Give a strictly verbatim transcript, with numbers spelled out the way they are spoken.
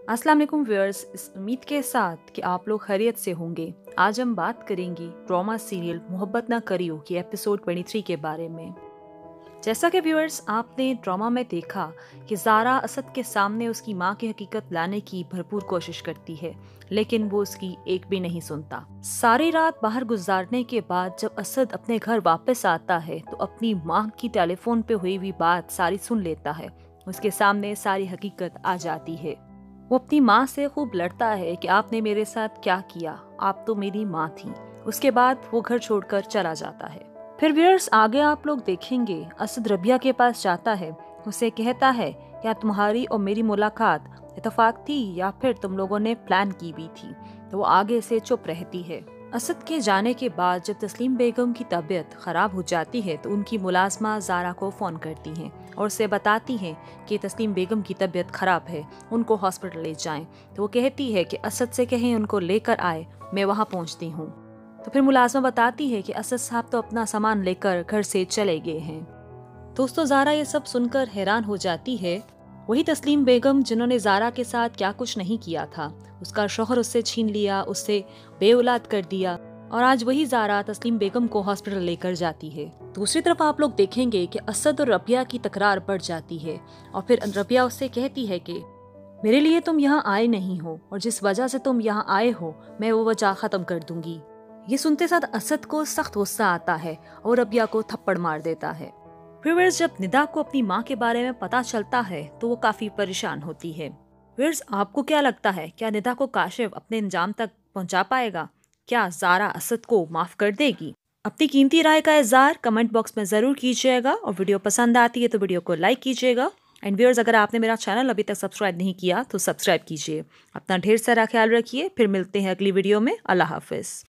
अस्सलाम वालेकुम व्यूअर्स, इस उम्मीद के साथ कि आप लोग खैरियत से होंगे। आज हम बात करेंगे ड्रामा सीरियल मोहब्बत ना करियो की एपिसोड तेईस के बारे में। जैसा कि व्यूअर्स आपने ड्रामा में देखा कि ज़ारा असद के सामने उसकी माँ की हकीकत लाने की भरपूर कोशिश करती है, लेकिन वो उसकी एक भी नहीं सुनता। सारी रात बाहर गुजारने के बाद जब असद अपने घर वापस आता है तो अपनी माँ की टेलीफोन पे हुई हुई बात सारी सुन लेता है। उसके सामने सारी हकीकत आ जाती है। वो अपनी माँ से खूब लड़ता है कि आपने मेरे साथ क्या किया, आप तो मेरी माँ थी। उसके बाद वो घर छोड़कर चला जाता है। फिर व्यूअर्स आगे आप लोग देखेंगे असद रबिया के पास जाता है, उसे कहता है क्या तुम्हारी और मेरी मुलाकात इत्तेफाक थी या फिर तुम लोगों ने प्लान की भी थी। तो वो आगे से चुप रहती है। असद के जाने के बाद जब तस्लीम बेगम की तबीयत खराब हो जाती है तो उनकी मुलाजमा ज़ारा को फ़ोन करती हैं और उसे बताती हैं कि तस्लीम बेगम की तबीयत खराब है, उनको हॉस्पिटल ले जाएं। तो वो कहती है कि असद से कहें उनको लेकर आए, मैं वहाँ पहुँचती हूँ। तो फिर मुलाजमा बताती है कि असद साहब तो अपना सामान लेकर घर से चले गए हैं। दोस्तों ज़ारा ये सब सुनकर हैरान हो जाती है। वही तस्लीम बेगम जिन्होंने ज़ारा के साथ क्या कुछ नहीं किया था, उसका शौहर उससे छीन लिया, उससे बेऔलाद कर दिया, और आज वही ज़ारा तस्लीम बेगम को हॉस्पिटल लेकर जाती है। दूसरी तरफ आप लोग देखेंगे कि असद और रबिया की तकरार बढ़ जाती है और फिर रबिया उससे कहती है कि मेरे लिए तुम यहाँ आए नहीं हो और जिस वजह से तुम यहाँ आए हो मैं वो वजह खत्म कर दूंगी। ये सुनते साथ असद को सख्त गुस्सा आता है और रबिया को थप्पड़ मार देता है। व्यूअर्स जब निदा को अपनी माँ के बारे में पता चलता है तो वो काफी परेशान होती है। व्यूअर्स आपको क्या लगता है, क्या निदा को काशिफ अपने अंजाम तक पहुंचा पाएगा? क्या ज़ारा असद को माफ कर देगी? अपनी कीमती राय का इज़हार कमेंट बॉक्स में जरूर कीजिएगा और वीडियो पसंद आती है तो वीडियो को लाइक कीजिएगा। एंड व्यूअर्स अगर आपने मेरा चैनल अभी तक सब्सक्राइब नहीं किया तो सब्सक्राइब कीजिए। अपना ढेर सारा ख्याल रखिए। फिर मिलते हैं अगली वीडियो में। अल्लाह हाफिज।